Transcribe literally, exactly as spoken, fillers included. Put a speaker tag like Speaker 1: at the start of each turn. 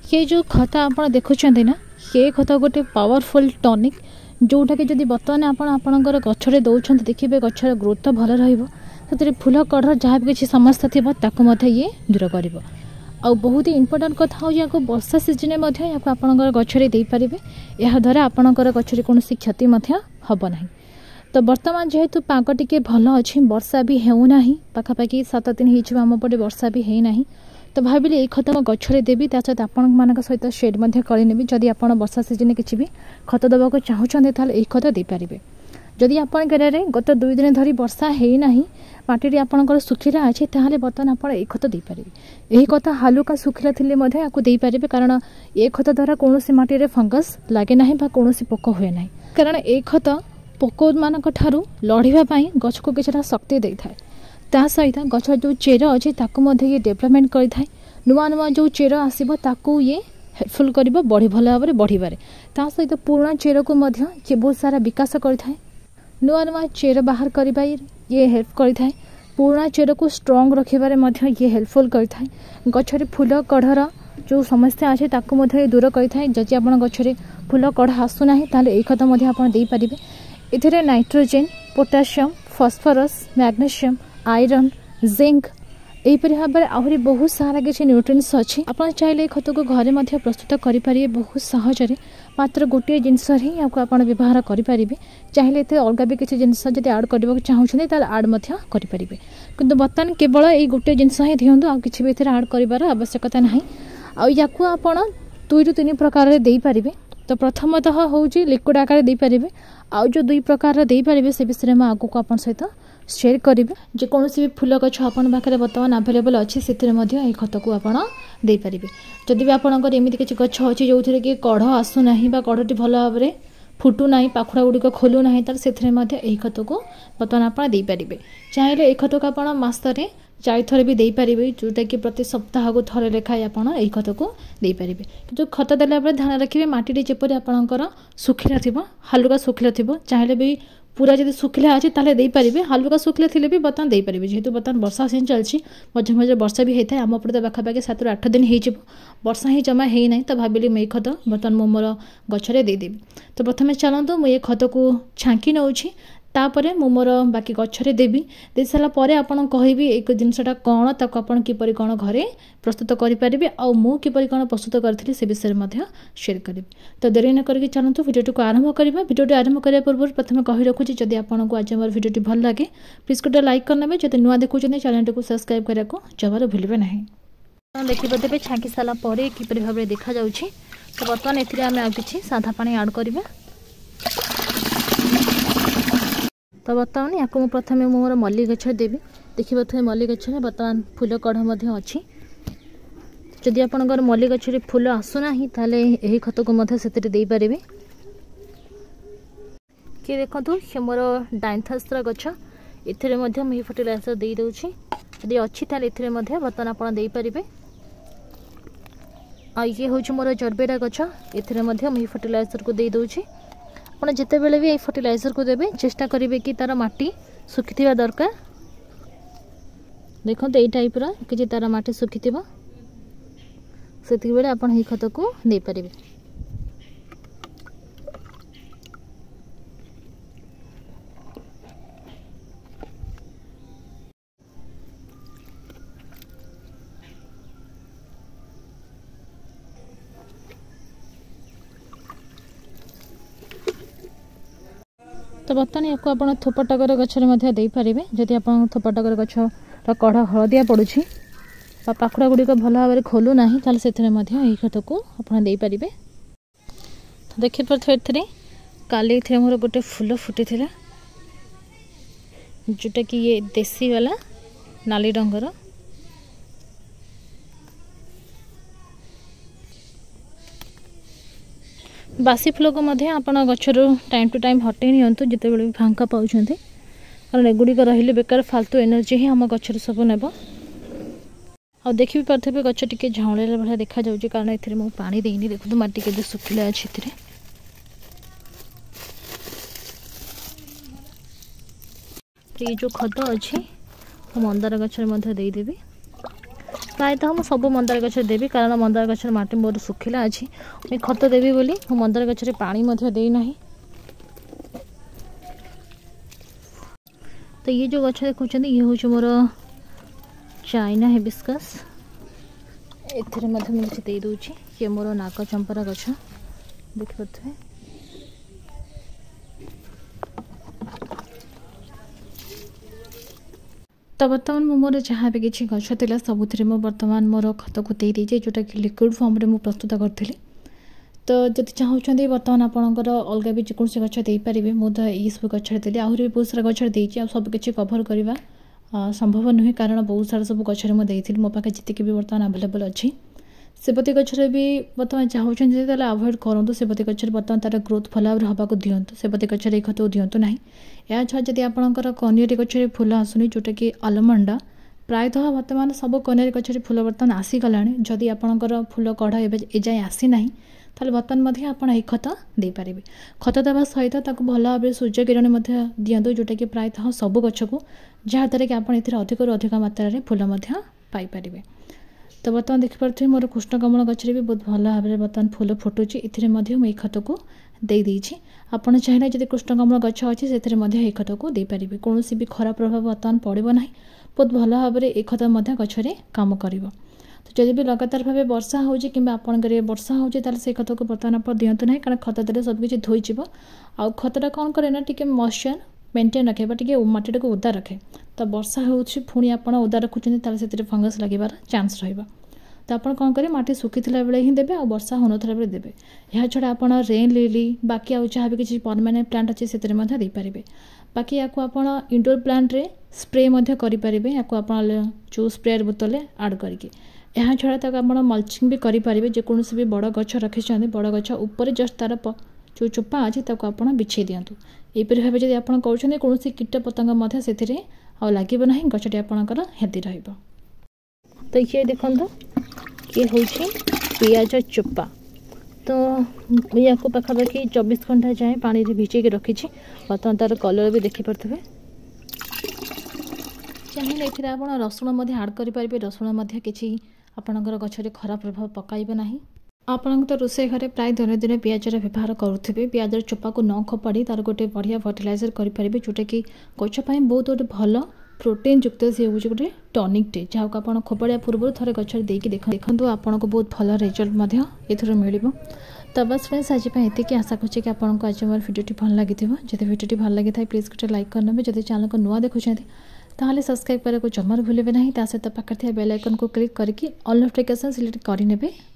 Speaker 1: ये जो खत आप देखुं ना ये खत गोटे पावरफुल टॉनिक जोटा कि जब बर्तमान आपणकर गचरे दौरान देखिए गचर ग्रोथ भल रही फूल कढ़ जहाँ भी किसी समस्या थी ये दूर कर आ बहुत ही इंपोर्टेंट कथा हूँ या वर्षा सीजन में आपणकर गचरे दे पारे यह द्वारा आपणकर गचरे कौन क्षति हम ना। तो बर्तमान जेहेतु पाग टिके भल अच्छी वर्षा भी होना पाखापाखि सात दिन होमपटे वर्षा भी है ना तो भाविली ये खत गचरे देवी त्या सहित आपण मान सहित शेड करेनेबी जदि आप वर्षा सीजन किसी भी खत देवाक चाहूँगे ताल यही खत दे पारे। जदि आपण गेरे गत दुई दिन धरी वर्षा है ना माटी आपंकर सुखिला अच्छे ताहले बर्तमान आप खत दे पारे। यही कथा हालुका सुखिला थिले आपको दे पारे कारण ये खत द्वारा कौन माटी रे फंगस लगे ना कौन पोक हुए ना कारण ये खत पोक मान लड़ाई गछ को किसी शक्ति दे था ता सहित गछ जो चेर अच्छे ये डेवलपमेंट करें नुआ नुआ जो चेर आसो ताकू ये हेल्पफुल कर बढ़ी भल भाव में बढ़वे ता सहित पुराणा चेर को ये बहुत सारा विकास करें नुआ नुआ चेर बाहर करवा ये हेल्प करें पुराणा चेर को स्ट्रंग रखिबारे ये हेल्पफुल करें गचरे फूल कढ़र जो समस्या अच्छे ताकू दूर करें जदि आप गचरे फूल कढ़ आसूना ताल ये खत दे पारे। इथे nitrogen potassium phosphorus magnesium iron zinc यहीपरि भाव में आहरी बहुत सारा किसी न्यूट्रिएंट्स अच्छी आप चाहिए खत को घरे प्रस्तुत करेंगे बहुत सहजरे मात्र गोटे जिनस ही आपको आप व्यवहार करेंगे चाहिए तो अलग भी किसी जिनस जब आड करने चाहूँगी तो आड करेंगे किंतु बर्तमान केवल ये गोटे जिनस ही दिंतु आ कि भी आड कर आवश्यकता ना या आप दुई रु तीन प्रकार दे पारे। तो प्रथमतः हूँ लिक्विड आकार दे पारे आउ जो दुई प्रकार दे पारे से विषय में आगू को आप सहित शेयर करेंगे जेकोसी भी फूल गछ आपन पाखे बर्तमान आभेलेबल अच्छी से खत को आप दे पारे। जदि भी आपंकर एमती किसी गछ अच्छी जो थे कि कढ़ आसूना कढ़टी भल भाव में फुटूना पाखुड़ा गुड़िक खोलूना तर से खत को बर्तमान आप दे पारे। चाहिए ये खत को आप मसरे चार थर भी दे पारे जोटा कि प्रति सप्ताह को थरे लेखाएं आप खत को दे पारे। किंतु खत देला ध्यान रखिए माटी जपरी आपंकर सुखिला थी हालुका सुखिला थी चाहिए भी पूरा जब सुखिला अच्छे ताले दे पारे हालुका सुखिला थिले भी बर्तमान दे पारे जेहेतु बर्तमान वर्षा सीजन चलती मझे मझे वर्षा भी होता है आम पटे पाखापाखि सात रु आठ दिन हो वर्षा ही जमा है ना तो भाविली मुझे खत बर्तमान मो मोर गचरे देदेवी। तो प्रथम चलतु मुझे खत को छांकी नौ तापर मु मोर बाकी गचरे देवी दे सारापर आपन कहबी एक जिनसटा कौन ताको आपन किपरि कौन घरे प्रस्तुत करेंगे आउ मु किपरि कौन प्रस्तुत करी से विषय में शेयर करी। तो देरी न करके चलतु भिडियो को आरंभ करवा। भिडियो आरंभ करने पूर्व प्रथम कही रखुच्छी जदि आपको आज मोर भिडियो भल लगे प्लीज गोटे लाइक करने जब नुआ देखुं चैनल को सब्सक्राइब करने को जमार भूलें ना। देखिए छांकी सारापर किपरि भाव में देखा जाउछि। तो बर्तमान एथिरे आमे आ किछि साधा पानी ऐड करबा। तो बर्तमान या प्रथम मोर मल्ली गछ देवी देखिए थे मल्ली गछ बर्तमान फूल कढ़ अच्छी जदि आपंकर मल्ली गछरे फूल आसूना ताले यही खत को से दे पारे कि देखो ये मोर डाइंथास्त्र गछ एथिरे मुझे फर्टिलाइजर दे दूची यदि अच्छी ताले एथिरे बर्तमान आप दे पारे। आ ये हूँ मोर जरबेरा गछ एथिरे मुझे फर्टिलाइजर को दे दूची आप जिते बेले भी ये फर्टिलाइजर को देवे चेष्टा करेंगे कि तार माटी सुखी दरकार देखो ये टाइप कि तार माटी सुखी से बेले आप खत को दे पारे। तो बर्तमान या थोप टगर गचरे दे पारे जदि आप थोप टगर गछ कढ़ हलदिया पड़ू पाखुड़ा गुड़िक भल भाव में खोलूना ताल से खत को आप दे पारे। तो देखिए पारे काली मोर गोटे फूल फुटी जोटा कि ये देसी वाला नाली रंगर बासी फूल को आप गचर टाइम टू टाइम हटे नियंतु जिते बड़े भी फांका पाँच कारण एगुड़िक रही बेकार फालतू एनर्जी ही आम गचर सब नेब। आ देखी भी पारे गच टे झाऊला भाया देखा जाऊँगी कारण ए पानी देनी देखो माटी के सुखिला अच्छे ये जो खत अच्छी मंदार गचर देदेवी प्रायतः मुझे सब मंदार गछ देवी कारण मंदार गछर माटी मोर सुखिला अच्छी मुझे खत देवी बोली मु मंदार गछरे पानी मध्य देई नाही। तो ये जो गछ देखुं ये हूँ मोर चाइना हिबिस्कस एथिरे मध्य मुझे दे दूची ये मोर नाक चंपरा गछ देखिपे। तो बर्तमान मो मोर जहाँ भी किसी गछ था सबुथ बर्तमान मोर खत को दे दीजिए जोटा कि लिक्विड फॉर्म रे मु प्रस्तुत करी। तो जब चाहते बर्तमान आपंकर अलग भी जेकोसी गछ दे पारे मुझे ये सब गछ देली आहरी भी बहुत सारा गछ देती सबकि कभर करवा संभव नुहे कारण बहुत सारा सब गछ मुझे मो पाखे जी भी बर्तमान आवेलेबल अच्छी। सेबती गछरे भी बर्तमान चाहते अवॉइड करूँ सेबती गछरे बर्तमान तार ग्रोथ भल भाव हाँक दिंतु सेबती गछरे खत दिंतु ना। या छा जदि आपंकर कनियरी गछरे फूल आसुनी जोटा कि आलमंडा प्रायतः बर्तमान सब कनियरी गछरे फूल बर्तमान आसीगला जदि आपंकर फूल कढ़ एजाएँ आसी ना ताल बर्तमान आप खत दे पारे। खत देवा सहित भल भाव सूर्य किरण दिंतु जोटा कि प्रायतः सब गछ को जहाँद्वारा कि आप अधिक अधिक मात्रा फूल पाइपर। तो बर्तमान देखिपे मोर कृष्णकमल गचरे भी बहुत भल भाव बर्तमान फूल फुटुची ए मुझे खत को दे देछि। आपन चाहिए जब कृष्णकमल गछ अच्छी से खत को दे पारे कौन भी खराब प्रभाव बर्तमान पड़ो ना बहुत भल भाव में खत गचरे कम कर। तो जब भी लगातार भाव वर्षा हो आपंकर वर्षा हो से खत को बर्तमान आप दिंतु ना कारण खत देते सबकि धोईज आ खतटा कौन करे ना टी मॉइस्चर मेंटेन रखे टी मटी को ओदा रखे। तो वर्षा होनी आप ओदा रखुच्च से फंगस लगे चांस रहा। तो आप कौन करें माटी सुखीला बेले ही देवे और वर्षा हो नाला बेले देवे। यह छड़ा आप रेन लिली बाकी आउ जहाँ भी किसी परमानेंट प्लांट अच्छे से पारे बाकी या आप इंडोर प्लांट रे स्प्रे करें या जो स्प्रे बोतल आड करके यहाँ छड़ा तक आप मल्चिंग भी करेंगे जेकोसी भी बड़ गछ रखी बड़ गछ उपर जस्ट तार जो चोपा अच्छे आप बिछे दिंतु यहपरी भाव जब आप कौन कौन कीट पतंग से लगे ना गछटी आपंकर हेल्दी रही। तो ये देखो ये हूँ पियाज चोपा तो या पाखापाखि चौबीस घंटा जाए पानी भिजेक रखी बर्तमान तार कलर भी देखिपे। चाहिए ये आप रसुण आड करेंगे रसुण किसी आपंकर गचरे खराब प्रभाव पकाइब ना। आपण तो रोषे घरे प्राय दिन दिन पियाजर व्यवहार करुवे पियाजर चोपा को न खपाड़ी तार गोटे बढ़िया फर्टिलाइजर करेंगे जोटा कि गछपाई बहुत गोटे भल प्रोटीन युक्त सी हूँ गोटे टॉनिक टे जहाँ को आप खोपाड़ा पूर्व थे गचर देकी देखो आपन को बहुत भल रिजल्ट एथर मिल। तो बस फ्रेंड्स आज ये आशा करछे कि आपको आज मोर वीडियो भल लगी जब वीडियो भल लगी था प्लीज गोटे लाइक करने जब चैनल को नुआ देखुं ताहले सब्सक्राइब करने को जमार भूलें ना सहित पाखे बेल आइकन को क्लिक करके ऑल नोटिफिकेशन सिलेक्ट करने